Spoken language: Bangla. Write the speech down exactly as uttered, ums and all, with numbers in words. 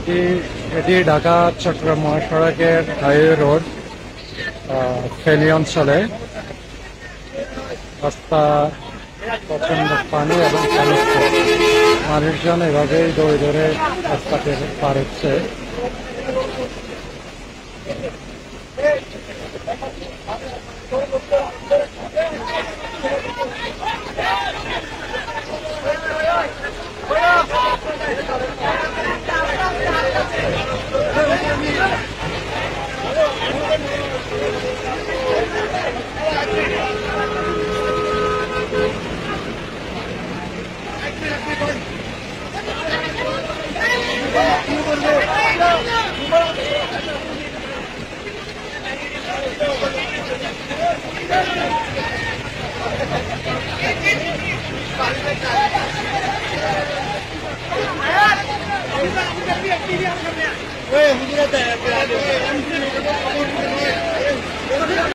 এটি এটি ঢাকা চট্টগ্রাম মহাসড়কের হাইওয়ে রোড ফেনী অঞ্চলে। রাস্তা প্রচন্ড পানি এবং মানুষজন এভাবেই দৌড়ে দৌড়ে রাস্তাকে পার হচ্ছে।